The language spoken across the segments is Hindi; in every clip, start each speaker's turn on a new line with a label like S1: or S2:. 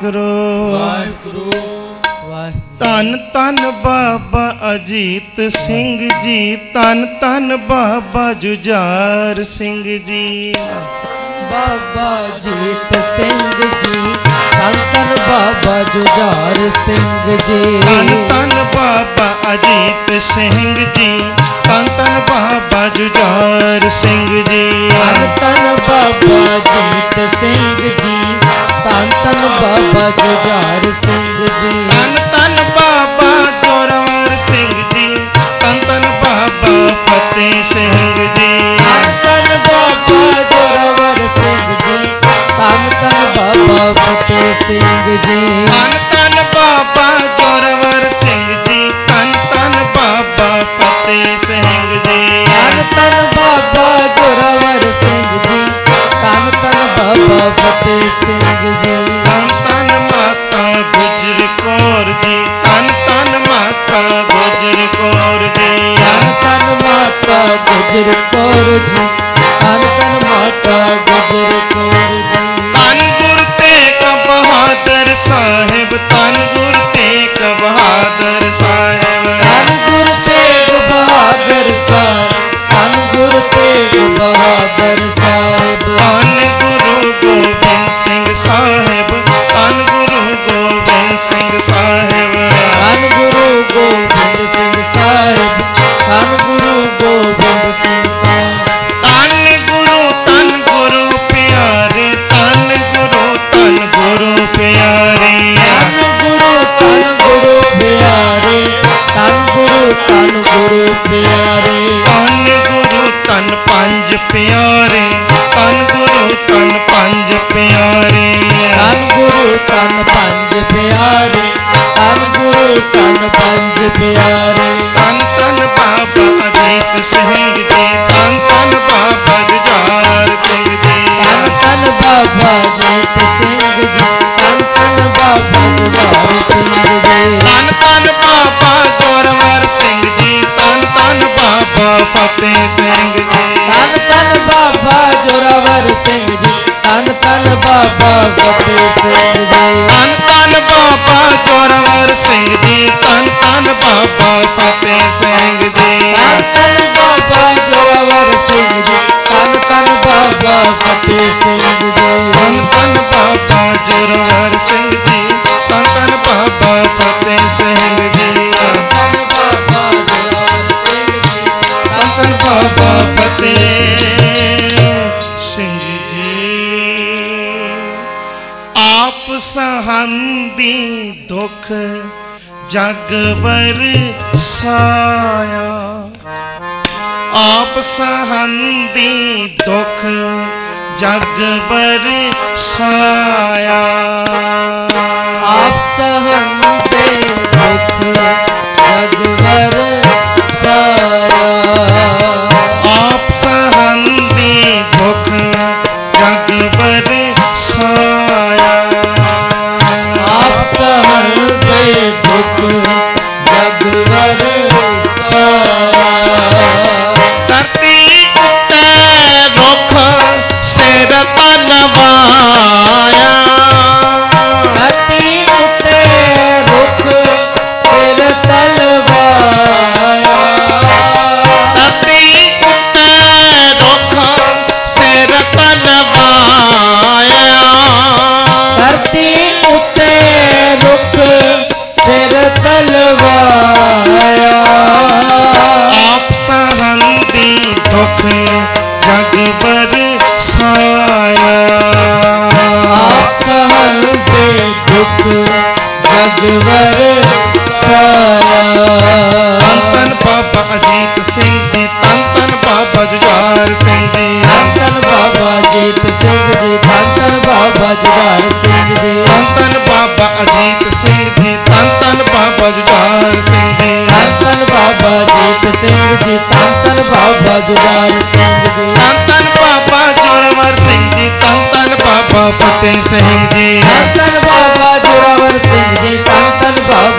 S1: वाहिगुरु
S2: वाहिगुरु
S1: धन धन बाबा अजीत सिंह जी, धन धन बाबा जुझार सिंह जी।
S2: बाबा अजीत सिंह जी, धन धन बाबा जुझार सिंह जी।
S1: धन धन बाबा अजीत सिंह जी, धन धन बाबा जुझार सिंह जी।
S2: धन धन बाबा अजीत सिंह जी, धन धन बाबा जुझार सिंह जी।
S1: धन धन बाबा जोरावर सिंह जी, धन धन बाबा फतेह सिंह जी।
S2: धन धन बाबा जोरावर सिंह जी, धन धन बाबा फतेह सिंह जी।
S1: धन धन बाबा जोरावर सिंह जी, धन धन बाबा फतेह सिंह जी।
S2: धन धन बाबा जोरावर सिंह जी, धन धन बाबा फतेह सिंह जी।
S1: धन धन माता गुजर कौर जी, धन धन माता गुजर कौर जी।
S2: धन धन माता गुजर कौर जी, धन धन माता गुजर कौर जी।
S1: धन गुरु तेग बहादुर साहिब, धन गुरु तेग बहादुर साहिब।
S2: धन गुरु तेग बहादुर साहिब, धन गुरु तेग बहादुर साहिब।
S1: धन गुरु गोबिंद सिंह साहिब, धन गुरु गोबिंद सिंह साहिब।
S2: धन गुरु गोबिंद सिंह साहिब, धन गुरु गोबिंद सिंह साहिब।
S1: धन गुरु प्यारे, धन गुरु प्यारे।
S2: धन गुरु प्यारे, धन गुरु प्यारे।
S1: धन गुरु तन पंज प्यारे, धन गुरु तन पंज प्यारे।
S2: धन गुरु तन पंज प्यारे, धन गुरु तन पंज प्यारे।
S1: धन धन बाबा अजीत सिंह जी, धन धन बाबा जुझार सिंह जी।
S2: धन धन बाबा अजीत सिंह जी, धन धन बाबा जुझार सिंह जी।
S1: धन धन बाबा जोरावर सिंह जी, धन धन बाबा फतेह सिंह जी।
S2: धन धन बाबा जोरावर सिंह जी, धन धन बाबा फतेह सिंह जी।
S1: धन धन बाबा जोरावर सिंह जी, धन धन बाबा फतेह सिंह जी।
S2: धन धन बाबा जोरावर सिंह जी, धन धन बाबा फतेह सिंह जी।
S1: धन धन बाबा जोरावर सिंह जी, धन धन बाबा फतेह सिंह जी।
S2: धन बाबा जोरावर सिंह जी,
S1: धन धन बाबा फतेह सिंह जी। आप सहंदी दुख जग बरसाया, आप सहंदी दुख जग बरसाया।
S2: आप सहंदे दुख जग बरसाया।
S1: आप सहंदी दुख जग बरसाया।
S2: आप सहंदे दुख जग बरसाया।
S1: धरती उत्ते रुख सिर तनवाया।
S2: धरती उत्ते रुख सिर तलवाया।
S1: धरती उत्ते रुख सिर तनवाया।
S2: धरती उत्ते रुख सिर तलवाया।
S1: आप सहंदी दुख जग बरसाया।
S2: आप सहंदे दुख जग बरसाया।
S1: धन धन बाबा अजीत सिंह जी, धन धन बाबा जुझार सिंह जी।
S2: धन धन बाबा अजीत सिंह जी, धन धन बाबा जुझार सिंह जी।
S1: धन धन बाबा अजीत सिंह जी, धन धन बाबा जुझार सिंह जी।
S2: धन धन बाबा अजीत सिंह जी, धन धन बाबा जुझार सिंह जी।
S1: धन धन बाबा जोरावर सिंह जी, धन धन बाबा फतेह सिंह जी।
S2: धन धन बाबा जोरावर सिंह जी, धन धन बाबा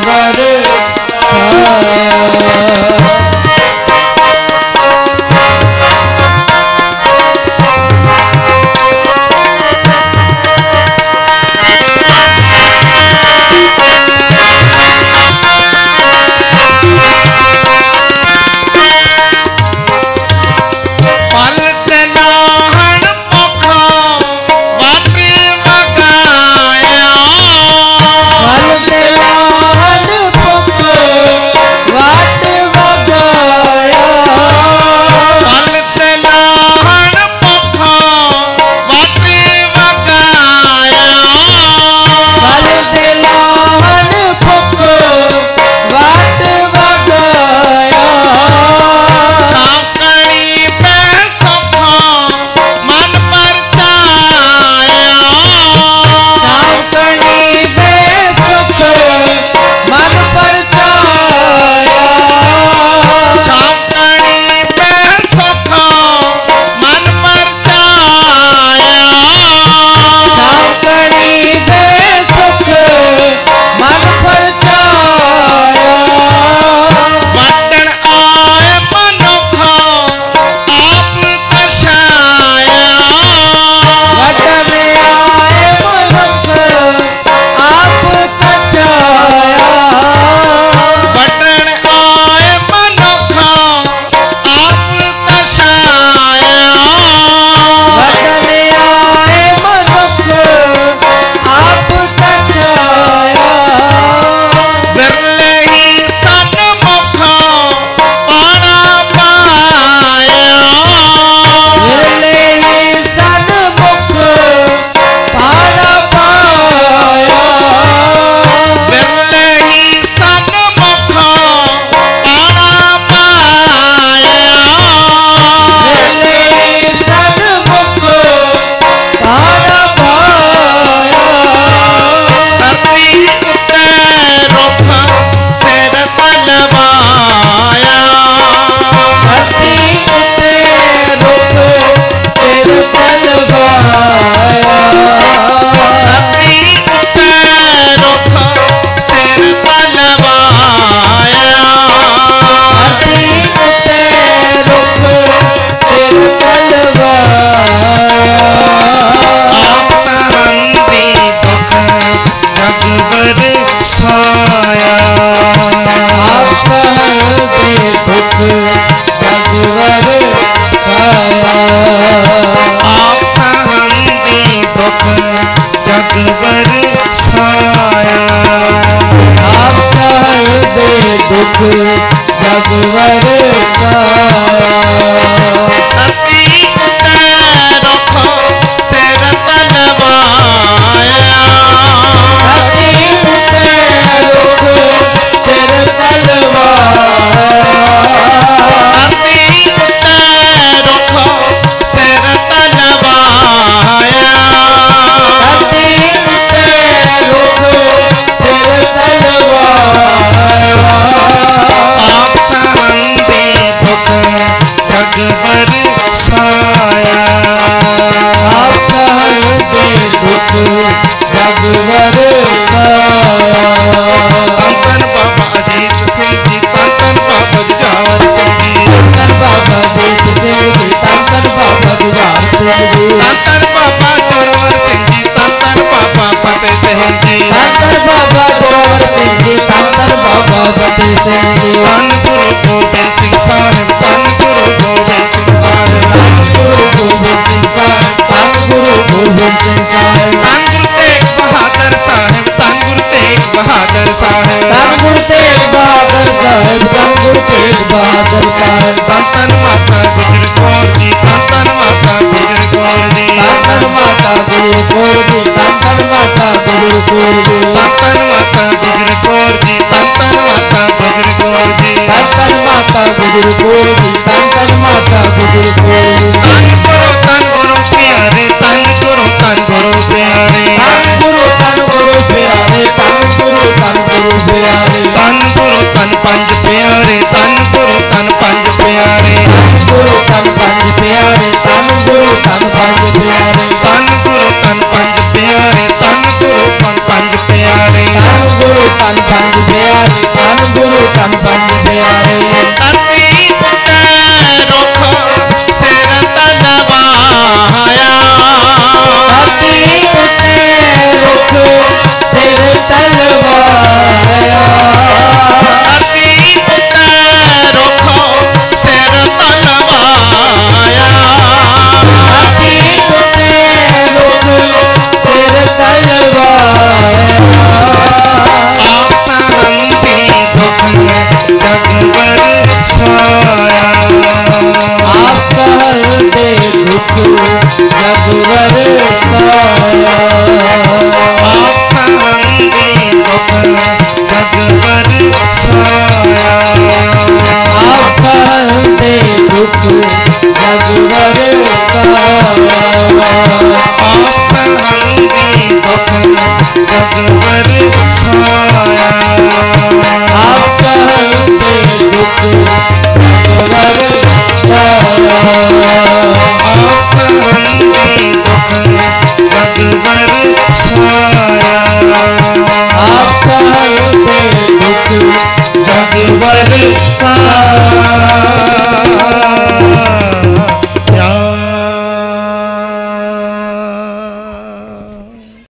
S2: Thank you. प्यारे धन गुरु धन पंज प्यारे
S1: अति पुटे रुख सिर तलवाया
S2: अति पुटे रुख सिर तलवाया
S1: अति पुटे रुख सिर तलवाया
S2: अति पुटे रुख सिर तलवाया
S1: आप सहंती दुख जगबर साया
S2: आप सहते दुख जगवर साया
S1: आप सहंती दुख जगबर साया
S2: आप सहते दुख जगवर साया
S1: आप सहंती दुख जगबर साया
S2: आप सहते दुख जगवर साया
S1: आप सहंती दुख जगबर साया
S2: आप सहते दुख
S1: जगबर साया